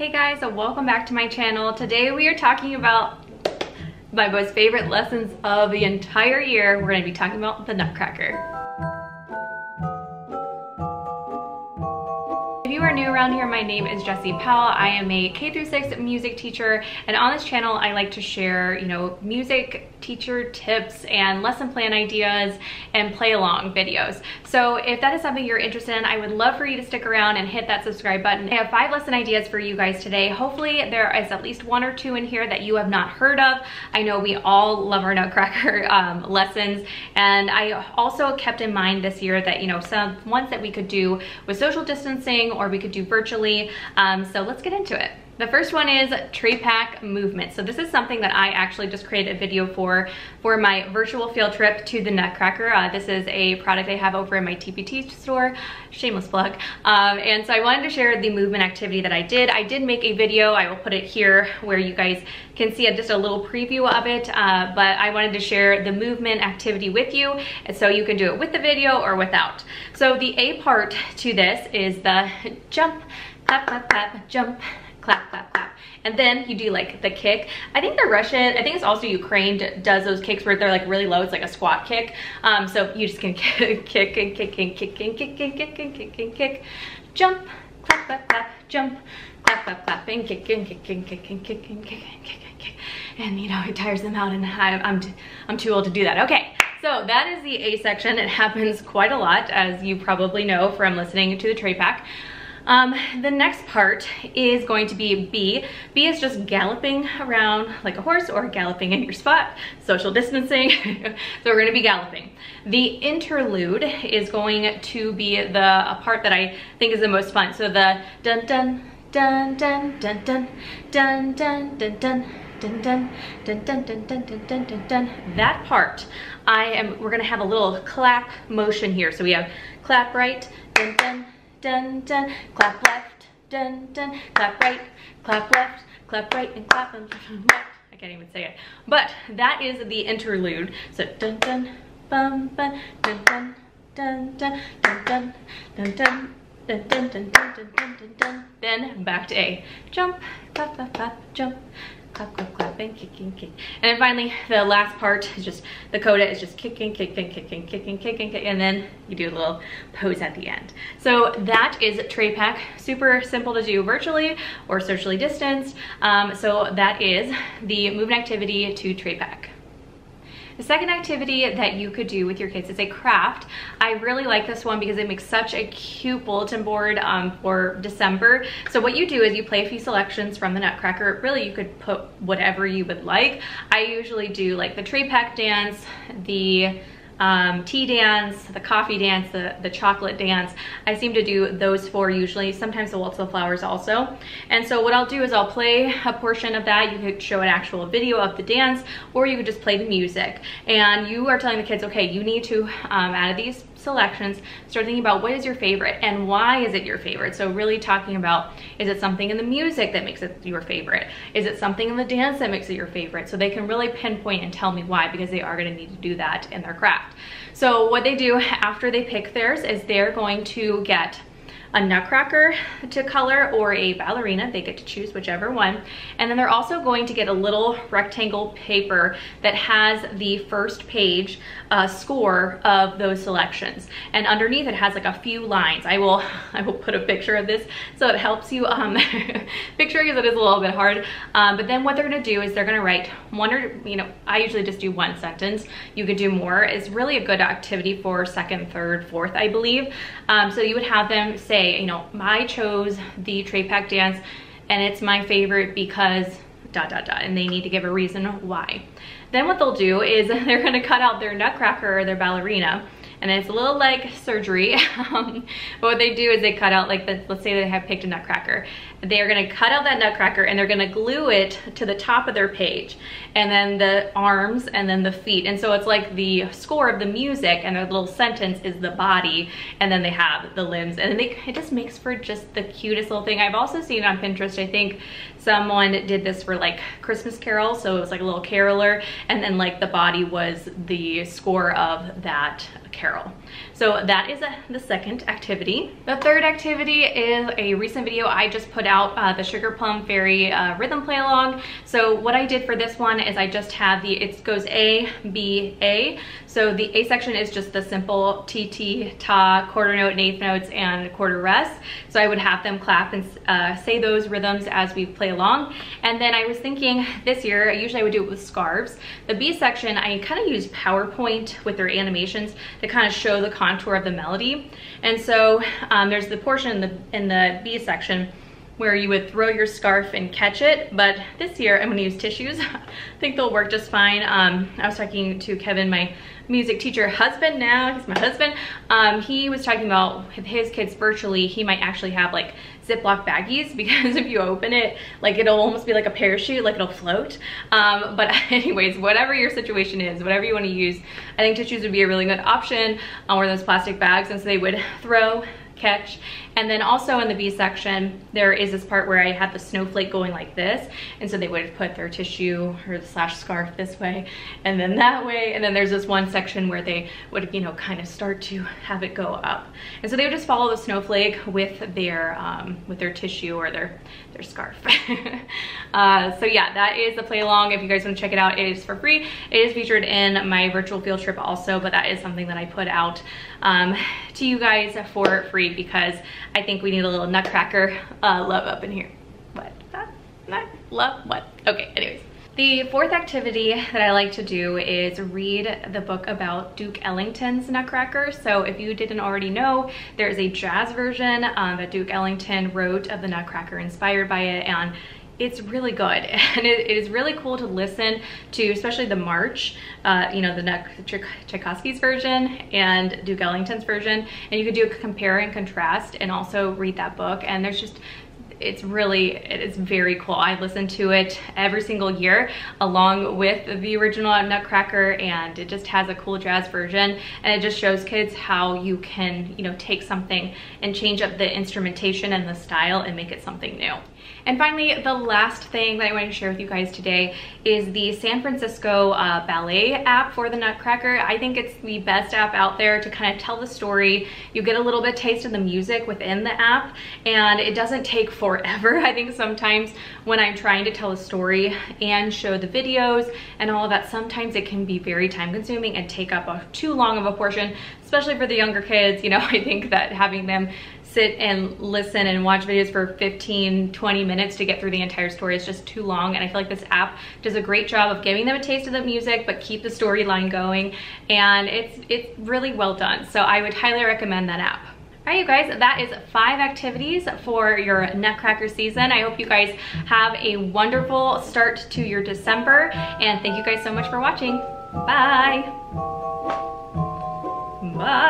Hey guys, welcome back to my channel. Today we are talking about my most favorite lessons of the entire year. We're going to be talking about the Nutcracker. If you are new around here, my name is Jessie Powell. I am a K-6 music teacher, and on this channel I like to share, music teacher tips and lesson plan ideas and play along videos. So if that is something you're interested in, I would love for you to stick around and hit that subscribe button. I have 5 lesson ideas for you guys today. Hopefully there is at least 1 or 2 in here that you have not heard of. I know we all love our Nutcracker lessons, and I also kept in mind this year that some ones that we could do with social distancing or we could do virtually. So let's get into it. The first one is tray pack movement. So this is something that I actually just created a video for my virtual field trip to the Nutcracker. This is a product I have over in my TPT store, shameless plug. And so I wanted to share the movement activity that I did. I did make a video, I will put it here where you guys can see just a little preview of it, but I wanted to share the movement activity with you, and so you can do it with the video or without. So the A part to this is the jump, clap, clap, clap, jump, clap, clap, clap. And then you do like the kick. I think I think it's also Ukraine does those kicks where they're like really low. It's like a squat kick. So you just can kick and kick and kick and kick and kick and kick and kick. Jump, clap, clap, clap, jump, clap, clap, clap, and kick and kick and kick and kick and kick and kick and kick. And it tires them out, and I'm too old to do that. Okay. So that is the A section. It happens quite a lot, as you probably know from listening to the tray pack. The next part is going to be B. B is just galloping around like a horse or galloping in your spot, social distancing. So we're going to be galloping. The interlude is going to be the part that I think is the most fun. So the dun dun dun dun dun dun dun dun dun dun. Dun, dun, dun, dun, dun, dun, dun, dun, dun, dun. That part, we're gonna have a little clap motion here. So we have clap right, dun, dun, dun, dun, clap left, dun, dun, clap right, clap left, clap right, and clap left. I can't even say it. But that is the interlude. So dun, dun, bum, bum, dun, dun, dun, dun, dun, dun, dun, dun. Dun, dun, dun, dun, dun, dun, dun, dun. Then back to A. Jump, clap, clap, clap, jump, clap, clap, clap, and kick, and kick. And then finally, the last part is just, the coda is just kick, and kick, and kick, and kick, and kick, and kick, and then you do a little pose at the end. So that is tray pack. Super simple to do virtually or socially distanced. So that is the movement activity to tray pack. The second activity that you could do with your kids is a craft. I really like this one because it makes such a cute bulletin board for December. So what you do is you play a few selections from the Nutcracker. Really, you could put whatever you would like. I usually do like the tray pack dance, the tea dance, the coffee dance, the chocolate dance. I seem to do those 4 usually, sometimes the waltz of flowers also. And so what I'll do is I'll play a portion of that. You could show an actual video of the dance, or you could just play the music. And you are telling the kids, okay, you need to, out of these selections, start thinking about what is your favorite and why is it your favorite. So really talking about, is it something in the music that makes it your favorite? Is it something in the dance that makes it your favorite? So they can really pinpoint and tell me why, because they are going to need to do that in their craft. So what they do after they pick theirs is they're going to get a Nutcracker to color or a ballerina. They get to choose whichever one. And then they're also going to get a little rectangle paper that has the first page score of those selections. And underneath it has like a few lines. I will put a picture of this so it helps you picture, because it is a little bit hard. But then what they're gonna do is they're gonna write one, or I usually just do 1 sentence. You could do more. It's really a good activity for 2nd, 3rd, 4th, I believe. So you would have them say, I chose the tray pack dance and it's my favorite because ... and they need to give a reason why. Then what they'll do is they're going to cut out their Nutcracker or their ballerina, and it's a little like surgery. But what they do is they cut out, like, let's say they have picked a Nutcracker. They're going to cut out that Nutcracker and they're going to glue it to the top of their page, and then the arms and then the feet. And so it's like the score of the music, and their little sentence is the body, and then they have the limbs, and it just makes for just the cutest little thing. I've also seen on Pinterest, I think someone did this for like Christmas Carol, so it was like a little caroler, and then like the body was the score of that carol. So that is the second activity. The third activity is a recent video I just put out out the Sugar Plum Fairy rhythm play along. So what I did for this one is I just have it goes A, B, A. So the A section is just the simple T, ta, quarter note and eighth notes and quarter rest. So I would have them clap and say those rhythms as we play along. And then I was thinking this year, usually I would do it with scarves. The B section, I kind of use PowerPoint with their animations to kind of show the contour of the melody. And so there's the portion in the B section where you would throw your scarf and catch it, but this year I'm gonna use tissues. I think they'll work just fine. I was talking to Kevin, my music teacher husband now, he's my husband. He was talking about with his kids virtually, he might actually have like Ziploc baggies, because if you open it, like it'll almost be like a parachute, like it'll float. But anyways, whatever your situation is, whatever you wanna use, I think tissues would be a really good option, or those plastic bags, and so they would throw, catch. And then also in the B section, there is this part where I had the snowflake going like this. And so they would put their tissue or slash scarf this way and then that way. And then there's this one section where they would, you know, kind of start to have it go up. And so they would just follow the snowflake with their tissue or their scarf. So yeah, that is the play along. If you guys want to check it out, it is for free. It is featured in my virtual field trip also, but that is something that I put out to you guys for free because I think we need a little Nutcracker love up in here. What? Not love? What? Okay, anyways. The fourth activity that I like to do is read the book about Duke Ellington's Nutcracker. So if you didn't already know, there is a jazz version that Duke Ellington wrote of the Nutcracker inspired by it, and it's really good. And it is really cool to listen to, especially the march, you know, Tchaikovsky's version and Duke Ellington's version. And you could do a compare and contrast and also read that book. And there's just, it is very cool. I listen to it every single year along with the original Nutcracker, and it just has a cool jazz version, and it just shows kids how you can, you know, take something and change up the instrumentation and the style and make it something new. And finally, the last thing that I want to share with you guys today is the San Francisco Ballet app for the Nutcracker. I think it's the best app out there to kind of tell the story. You get a little bit taste of the music within the app, and it doesn't take forever. I think sometimes when I'm trying to tell a story and show the videos and all of that, sometimes it can be very time consuming and take up too long of a portion, especially for the younger kids. You know, I think that having them sit and listen and watch videos for 15-20 minutes to get through the entire story is just too long, and I feel like this app does a great job of giving them a taste of the music but keep the storyline going, and it's really well done. So I would highly recommend that app. All right, you guys, that is 5 activities for your Nutcracker season. I hope you guys have a wonderful start to your December, and thank you guys so much for watching. Bye. Bye.